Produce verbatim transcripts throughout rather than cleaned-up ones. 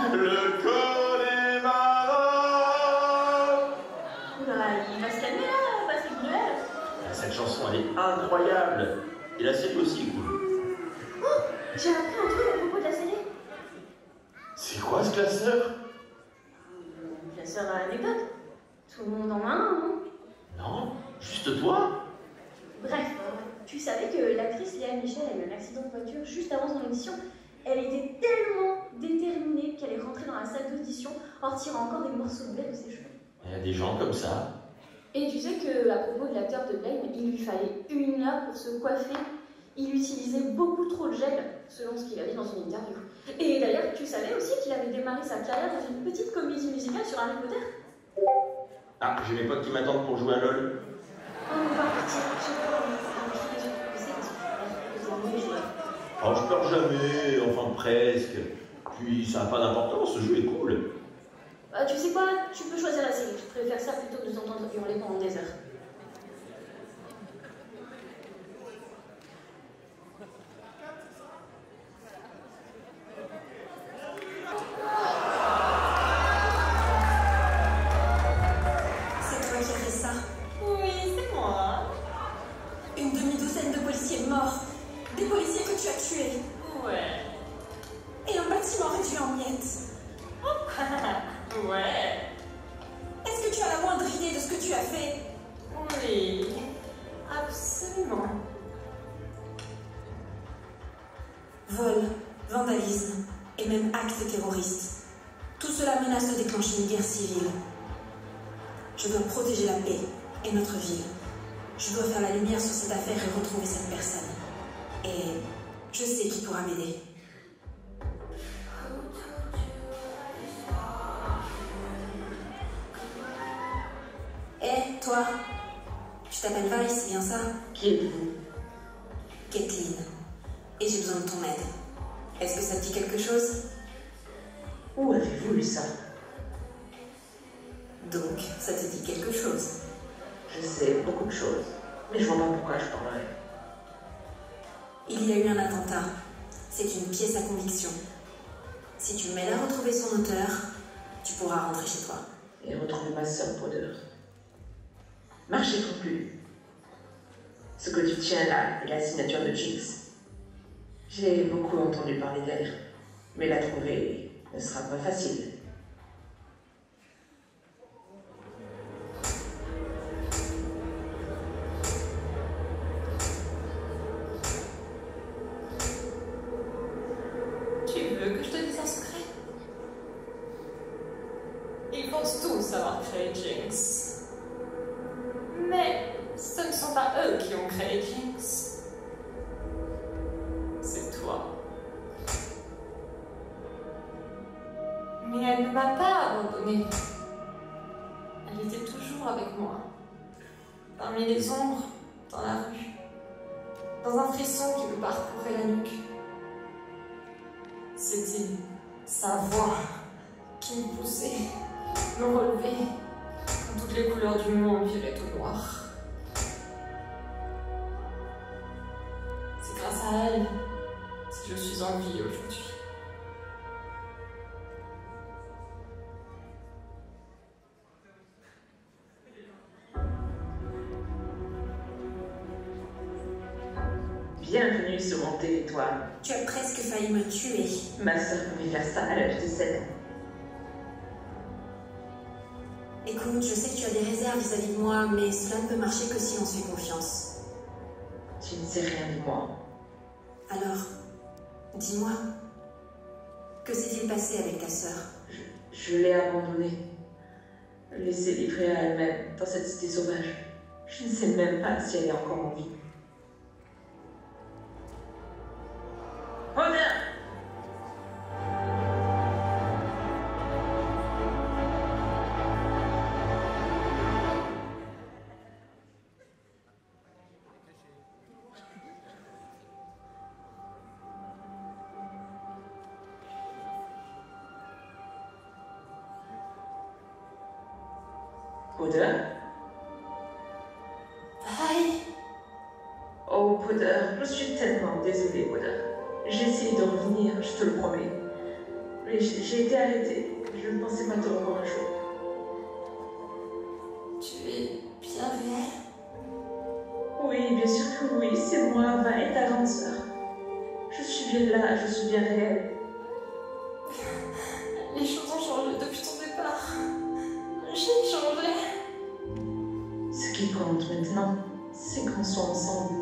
Le Connemara. Oula, il va se calmer là, Patrick Bruel. Cette chanson, elle est incroyable. Et la série aussi est cool. Oh, j'ai appris un truc à propos de la série. C'est quoi ce classeur? Le classeur à l'anecdote. Tout le monde en a un, non? Non, juste toi? Bref, tu savais que l'actrice Léa Michel a eu un accident de voiture juste avant son audition. Elle était tellement déterminée qu'elle est rentrée dans la salle d'audition en retirant encore des morceaux de blé de ses cheveux. Il y a des gens comme ça. Et tu sais que, à propos de l'acteur de Blame, il lui fallait une heure pour se coiffer. Il utilisait beaucoup trop de gel, selon ce qu'il a dit dans une interview. Et d'ailleurs, tu savais aussi qu'il avait démarré sa carrière dans une petite comédie musicale sur Harry Potter? Ah, j'ai mes potes qui m'attendent pour jouer à LoL. Oh, on va partir, je sais pas, mais Oh, je pars jamais, enfin presque. Puis ça n'a pas d'importance, ce jeu est cool. Bah, tu sais quoi, tu peux choisir la série. Je préfère ça plutôt que de t'entendre hurler pendant des heures. C'est toi qui as fait ça? Oui, c'est moi. Une demi-douzaine de policiers morts. Des policiers que tu as tués. Ouais. Et un bâtiment réduit en miettes. Ouais. Est-ce que tu as la moindre idée de ce que tu as fait? Oui. Absolument. Vol, vandalisme et même actes terroristes. Tout cela menace de déclencher une guerre civile. Je dois protéger la paix et notre ville. Je dois faire la lumière sur cette affaire et retrouver cette personne. Et je sais qui pourra m'aider. Hé, hey, toi, tu t'appelles Val, c'est bien ça? Qui êtes-vous? Kathleen. Et j'ai besoin de ton aide. Est-ce que ça te dit quelque chose? Où avez-vous lu ça? Donc, ça te dit quelque chose? Je sais beaucoup de choses, mais je vois pas pourquoi je parlerai. Il y a eu un attentat. C'est une pièce à conviction. Si tu m'aides à retrouver son auteur, tu pourras rentrer chez toi. Et retrouver ma sœur Potter. Marché conclu. Ce que tu tiens là est la signature de Jinx. J'ai beaucoup entendu parler d'elle, mais la trouver ne sera pas facile. Tu veux que je te dise un secret? Ils pensent tous avoir créé Jinx. Mais ce ne sont pas eux qui ont créé Jinx. C'est toi. Mais elle ne m'a pas abandonnée. Elle était toujours avec moi. Parmi les ombres, dans la rue. Dans un frisson qui me parcourait la nuque. C'était sa voix qui me poussait, me relevait, quand toutes les couleurs du monde viraient au noir. C'est grâce à elle si je suis en vie aujourd'hui. Bienvenue sur mon territoire. Tu as presque failli me tuer. Ma sœur pouvait faire ça à l'âge de sept ans. Écoute, je sais que tu as des réserves vis-à-vis de moi, mais cela ne peut marcher que si on se fait confiance. Tu ne sais rien de moi. Alors, dis-moi, que s'est-il passé avec ta sœur? Je, je l'ai abandonnée. Laissée livrée à elle-même dans cette cité sauvage. Je ne sais même pas si elle est encore en vie. Potter! Potter? Aïe! Oh, Potter, je suis tellement désolée, Potter. J'ai essayé de revenir, je te le promets. Mais j'ai j'ai été arrêtée. Je ne pensais pas te revoir un jour. Tu es bien réelle? Oui, bien sûr que oui. C'est moi, Va, et ta grande sœur. Je suis bien là, je suis bien réelle. Les choses ont changé depuis ton départ. J'ai changé. Ce qui compte maintenant, c'est qu'on soit ensemble.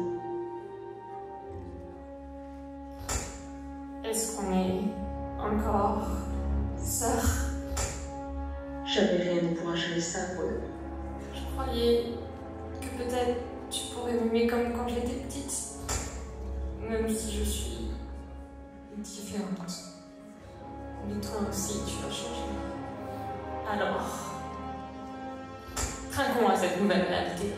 Est-ce qu'on est encore sœurs? Jamais rien ne pourra changer ça, Paul. Je croyais que peut-être tu pourrais m'aimer comme quand j'étais petite. Même si je suis différente. Mais toi aussi, tu as changé. Alors, trinquons à cette nouvelle réalité.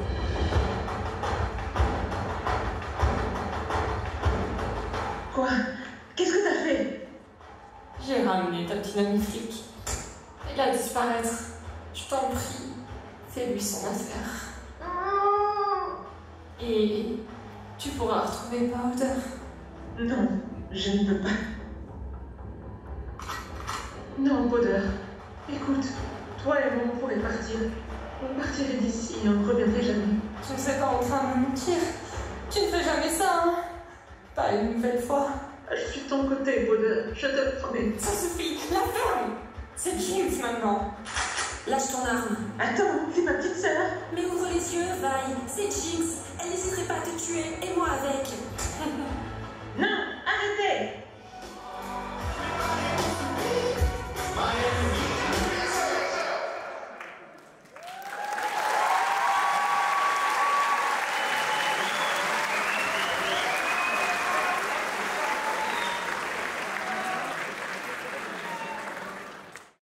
Quoi? Qu'est-ce que t'as fait? J'ai ramené ta petite amie flic. Elle va disparaître. Je t'en prie, fais-lui son affaire. Et tu pourras retrouver Powder. Non, je ne peux pas. Non, Powder. Écoute, toi et moi, on pourrait partir. On partirait d'ici et on ne reviendrait jamais. Tu ne sais pas en train de me mentir. Tu ne fais jamais ça, hein? Pas une nouvelle fois. Je suis de ton côté, Powder. Je te le promets. Ça suffit, la ferme. C'est Jinx maintenant. Lâche ton arme. Attends, c'est ma petite sœur. Mais ouvre les yeux, Vi. C'est Jinx. Elle n'hésiterait pas à te tuer, et moi avec. Non, arrêtez.